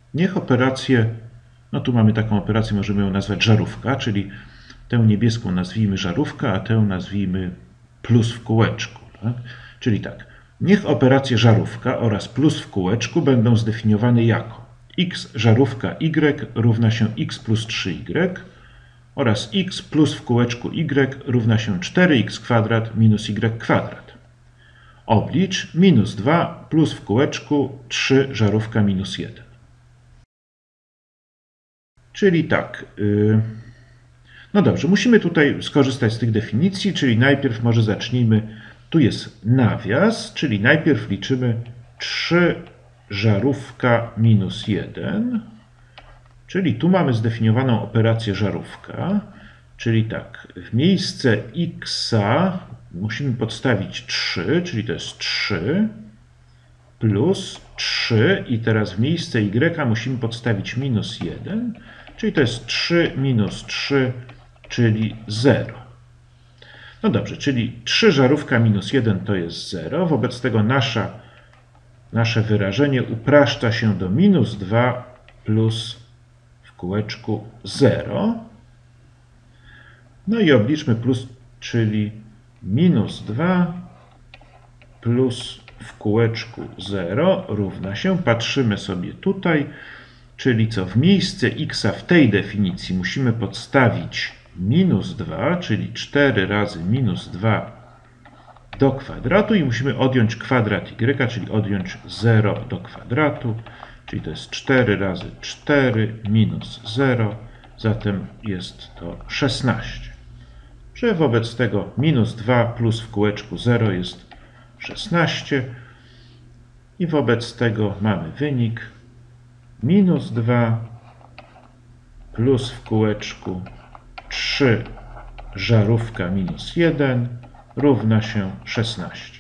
niech operację, no tu mamy taką operację, możemy ją nazwać żarówka, czyli tę niebieską nazwijmy żarówka, a tę nazwijmy plus w kółeczku. Tak? Czyli tak, niech operacje żarówka oraz plus w kółeczku będą zdefiniowane jako x żarówka y równa się x plus 3y oraz x plus w kółeczku y równa się 4x kwadrat minus y kwadrat. Oblicz minus 2 plus w kółeczku 3 żarówka minus 1. Czyli tak, no dobrze, musimy tutaj skorzystać z tych definicji, czyli najpierw może zacznijmy, tu jest nawias, czyli najpierw liczymy 3 żarówka minus 1, czyli tu mamy zdefiniowaną operację żarówka, czyli tak, w miejsce x musimy podstawić 3, czyli to jest 3, plus 3 i teraz w miejsce y musimy podstawić minus 1, czyli to jest 3 minus 3, czyli 0. No dobrze, czyli 3 żarówka minus 1 to jest 0, wobec tego nasze wyrażenie upraszcza się do minus 2 plus w kółeczku 0. No i obliczmy plus, czyli minus 2 plus w kółeczku 0 równa się, patrzymy sobie tutaj, czyli co, w miejsce x w tej definicji musimy podstawić minus 2, czyli 4 razy minus 2 do kwadratu i musimy odjąć kwadrat y, czyli odjąć 0 do kwadratu, czyli to jest 4 razy 4 minus 0, zatem jest to 16. Że wobec tego minus 2 plus w kółeczku 0 jest 16 i wobec tego mamy wynik minus 2 plus w kółeczku 3 żarówka minus 1 równa się 16.